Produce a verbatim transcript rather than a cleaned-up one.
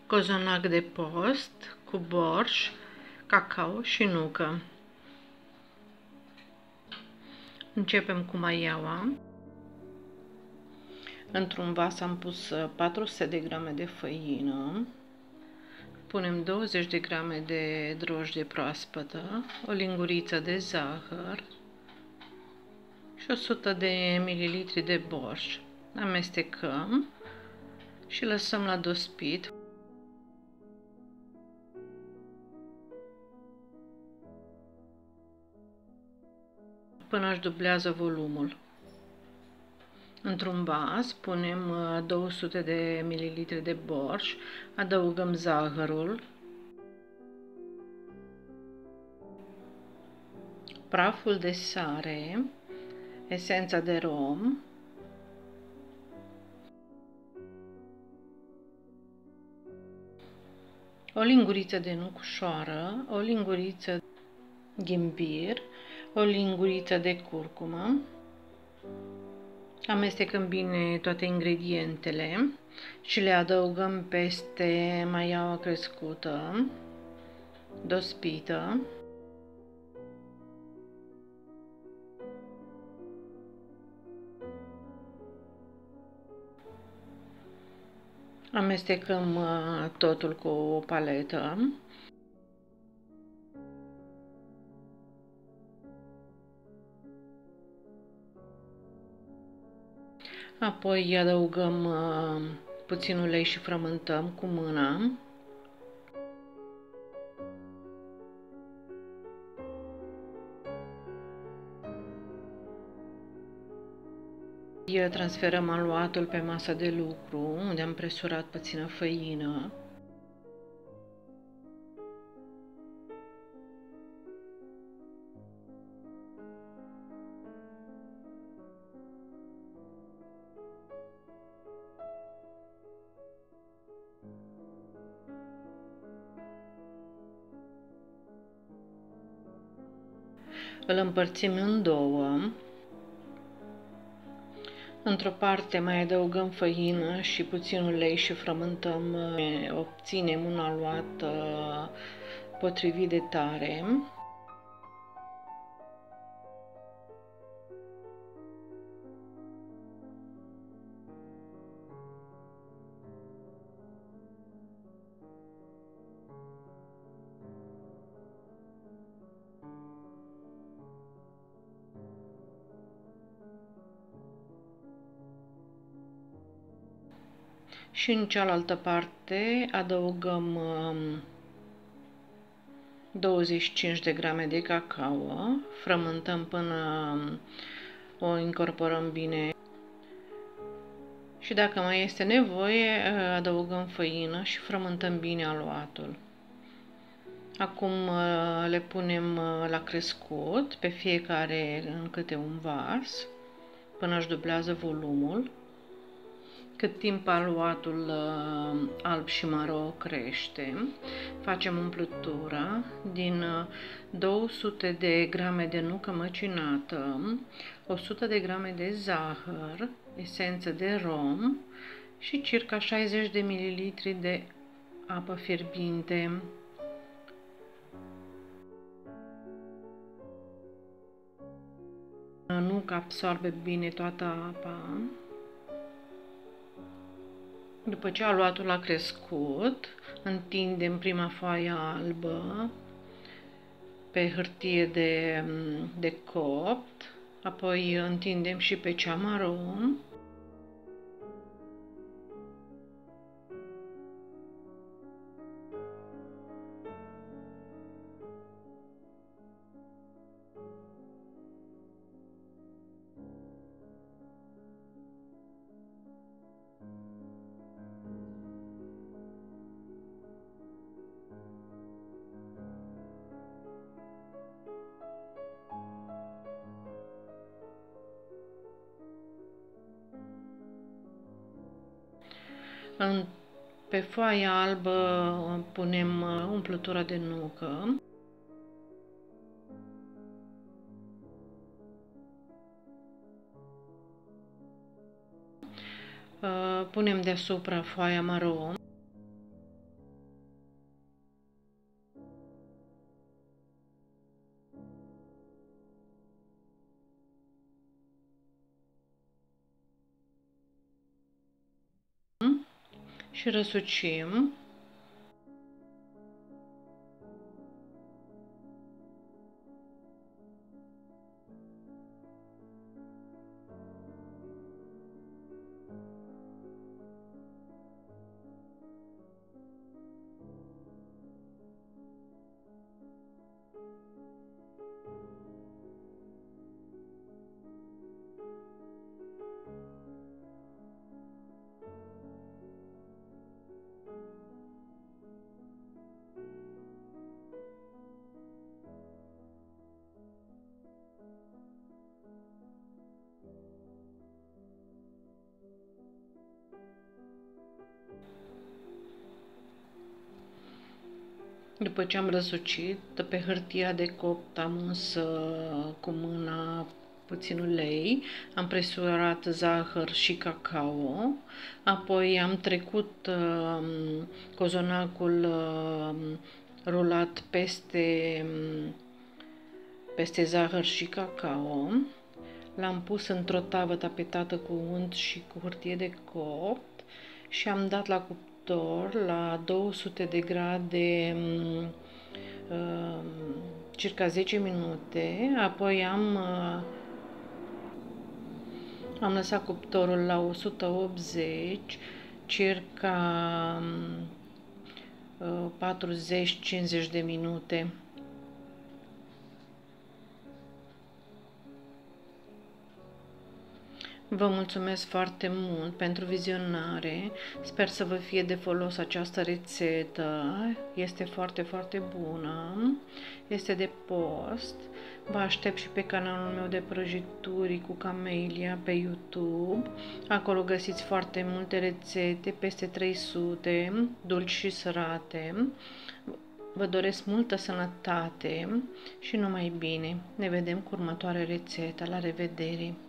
cozonac de post cu borș, cacao și nucă. Începem cu maiaua. Într-un vas am pus patru sute de grame de făină, punem douăzeci de grame de drojdie proaspătă, o linguriță de zahăr și o sută de mililitri de borș. Amestecăm și lăsăm la dospit până își dublează volumul. Într-un vas punem două sute de mililitri de borș, adăugăm zahărul, praful de sare, esența de rom, o linguriță de nucșoară, o linguriță ghimbir, o linguriță de curcumă. Amestecăm bine toate ingredientele și le adăugăm peste maiaua crescută, dospită. Amestecăm totul cu o paletă. Apoi adăugăm uh, puțin ulei și frământăm cu mâna. Transferăm aluatul pe masa de lucru, unde am presurat puțină făină. Îl împărțim în două. Într-o parte mai adăugăm făină și puțin ulei și frământăm, obținem un aluat potrivit de tare. Și în cealaltă parte adăugăm douăzeci și cinci de grame de cacao, frământăm până o incorporăm bine și dacă mai este nevoie adăugăm făină și frământăm bine aluatul. Acum le punem la crescut pe fiecare în câte un vas până își dublează volumul. Cât timp aluatul uh, alb și maro crește, facem umplutura din uh, două sute de grame de nucă măcinată, o sută de grame de zahăr, esență de rom și circa șaizeci de mililitri de apă fierbinte. Nuca absorbe bine toată apa. După ce aluatul a crescut, întindem prima foaie albă pe hârtie de, de copt, apoi întindem și pe cea maro. Pe foaia albă punem umplutura de nucă. Punem deasupra foaia maro. și răsucim. După ce am răsucit, pe hârtia de copt am uns cu mâna puțin ulei, am presurat zahăr și cacao, apoi am trecut uh, cozonacul uh, rulat peste, peste zahăr și cacao, l-am pus într-o tavă tapetată cu unt și cu hârtie de copt și am dat la cuptor la două sute de grade uh, circa zece minute, apoi am, uh, am lăsat cuptorul la o sută optzeci circa uh, patruzeci cincizeci de minute. Vă mulțumesc foarte mult pentru vizionare, sper să vă fie de folos această rețetă, este foarte, foarte bună, este de post. Vă aștept și pe canalul meu de prăjituri cu camelia pe YouTube, acolo găsiți foarte multe rețete, peste trei sute, dulci și sărate. Vă doresc multă sănătate și numai bine. Ne vedem cu următoarea rețetă. La revedere!